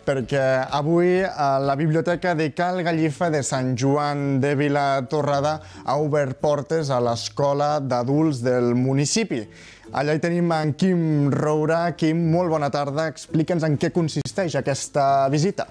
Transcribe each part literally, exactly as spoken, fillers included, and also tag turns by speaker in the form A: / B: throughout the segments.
A: perquè avui la Biblioteca de Cal Gallifa de Sant Joan de Vilatorrada ha obert portes a l'escola d'adults del municipi. Allà hi tenim en Quim Roura. Quim, molt bona tarda. Explica'ns en què consisteix aquesta visita.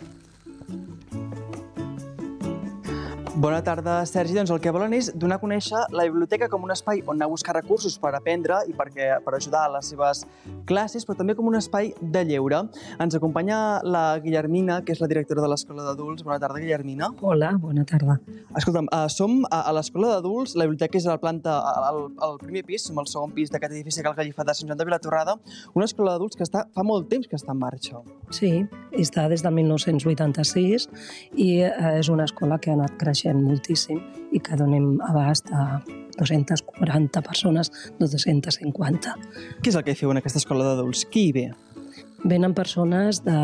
B: Bona tarda, Sergi. Doncs el que volen és donar a conèixer la biblioteca com un espai on anar a buscar recursos per aprendre i per ajudar a les seves classes, però també com un espai de lleure. Ens acompanya la Guillermina, que és la directora de l'Escola d'Adults. Bona tarda, Guillermina.
C: Hola, bona tarda.
B: Escolta'm, som a l'Escola d'Adults, la biblioteca és a la planta, al primer pis, som al segon pis d'aquest edifici Cal Gallifa de Sant Joan de Vilatorrada, una escola d'adults que està fa molt temps que està en marxa.
C: Sí, està des de mil nou-cents vuitanta-sis i és una escola que ha anat creixent moltíssim i que donem abast a dues-centes quaranta persones, dues-centes cinquanta.
B: Què és el que feu en aquesta escola d'adults? Qui hi ve?
C: Venen persones de,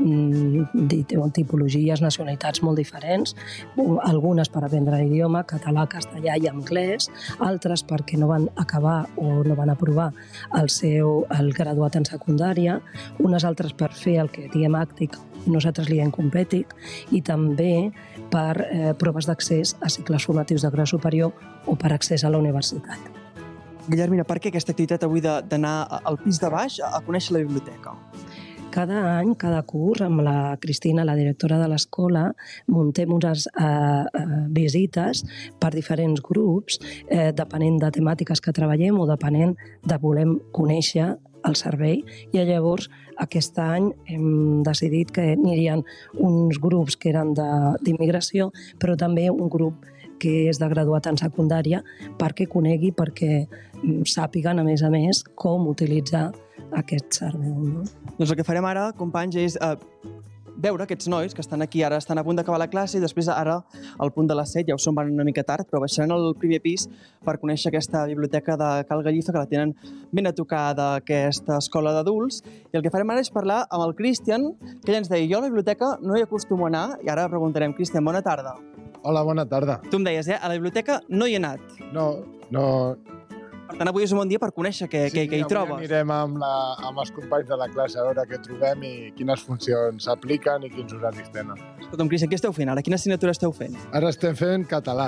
C: de tipologies, nacionalitats molt diferents, algunes per aprendre l'idioma, català, castellà i anglès, altres perquè no van acabar o no van aprovar el seu el graduat en secundària, unes altres per fer el que diem àctic, nosaltres li diem compètic, i també per eh, proves d'accés a cicles formatius de grau superior o per accés a la universitat.
B: Guillermina, per què aquesta activitat avui d'anar al pis de baix a conèixer la biblioteca?
C: Cada any, cada curs, amb la Cristina, la directora de l'escola, muntem unes eh, eh, visites per diferents grups, eh, depenent de temàtiques que treballem o depenent de volem conèixer el servei. I llavors, aquest any hem decidit que anirien uns grups que eren d'immigració, però també un grup que és de graduat en secundària, perquè conegui, perquè sàpiguen, a més a més, com utilitzar aquest servei. No?
B: Doncs el que farem ara, companys, és eh, veure aquests nois que estan aquí, ara estan a punt d'acabar la classe i després ara, al punt de les set, ja ho són, van una mica tard, però baixaran al primer pis per conèixer aquesta biblioteca de Cal Gallifa, que la tenen ben a tocar d'aquesta escola d'adults. I el que farem ara és parlar amb el Cristian, que ell ens deia, jo a la biblioteca no hi acostumo a anar, i ara preguntarem, Cristian, bona tarda.
D: Hola, bona tarda.
B: Tu em deies, eh? A la biblioteca no hi he anat.
D: No, no...
B: Per tant, avui és un bon dia per conèixer què,
D: sí,
B: què, què hi trobes.
D: Sí, avui anirem amb, la, amb els companys de la classe a veure què trobem i quines funcions s'apliquen i quins horaris tenen.
B: Escolta'm, Cristian, què esteu fent ara? Quina assignatura esteu fent?
D: Ara estem fent català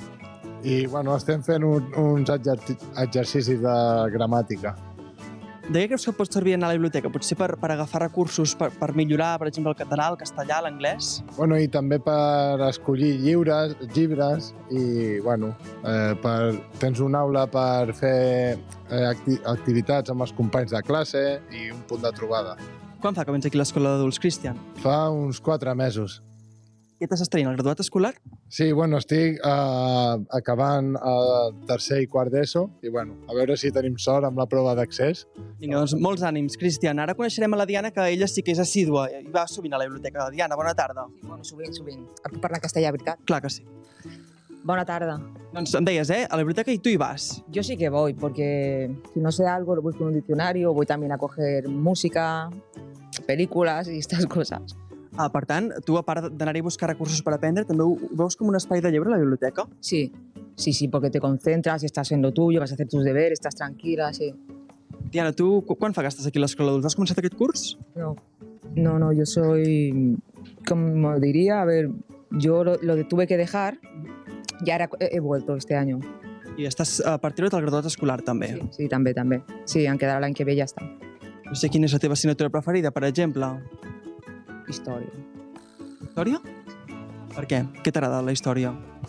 D: i bueno, estem fent un, uns exercicis de gramàtica.
B: De què creus que pot servir anar a la biblioteca? Potser per, per agafar recursos, per, per millorar, per exemple, el català, el castellà, l'anglès?
D: Bueno, i també per escollir llibres, llibres i, bueno, eh, per, tens una aula per fer eh, acti activitats amb els companys de classe i un punt de trobada.
B: Quan fa que vens aquí a l'escola d'adults, Cristian?
D: Fa uns quatre mesos.
B: Què t'estàs traient, el graduat escolar?
D: Sí, bueno, estic uh, acabant el tercer i quart d'ESO i, bueno, a veure si tenim sort amb la prova d'accés.
B: Vinga, doncs molts ànims, Cristian. Ara coneixerem a la Diana, que ella sí que és assídua i va sovint a la biblioteca. Diana, bona tarda.
E: Sí, bueno, sovint, sovint. Puc parlar castellà, veritat?
B: Clar que sí.
E: Bona tarda.
B: Doncs em deies, eh? A la biblioteca y tú hi vas.
E: Yo sí que voy, porque si no sé algo, lo busco en un diccionario, voy también a coger música, películas y estas cosas.
B: Ah, per tant, tu, a part d'anar-hi a buscar recursos per aprendre, també ho veus com un espai de lleure a la biblioteca?
E: Sí, sí, sí, porque te concentras y estás en lo tuyo, vas a hacer tus deberes, estás tranquila, sí.
B: Diana, tu quan fa que estàs aquí a l'escola d'adults? Has començat aquest curs?
E: No, no, no, yo soy, como diría, a ver, yo lo, lo tuve que dejar y ahora he, he vuelto este año.
B: I estàs a partir del graduat escolar, també?
E: Sí, sí, també, també. Sí, en quedar l'any que ve ja està.
B: No sé quina és la teva assignatura preferida, per exemple.
E: Història.
B: Història? Per què? Què t'agrada la història?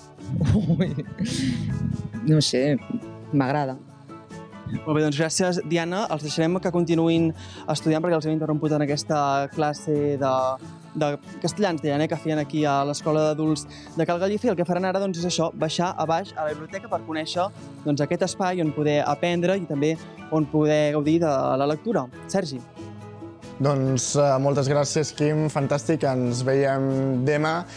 E: Ui, no sé, m'agrada.
B: Molt bé, doncs gràcies, Diana. Els deixarem que continuïn estudiant perquè els hem interromput en aquesta classe de, de castellà, ens deien, eh, que feien aquí a l'escola d'adults de Cal Gallifa, i el que faran ara doncs, és això, baixar a baix a la biblioteca per conèixer doncs, aquest espai on poder aprendre i també on poder gaudir de la lectura. Sergi.
A: Doncs uh, moltes gràcies, Quim, fantàstic, ens veiem demà.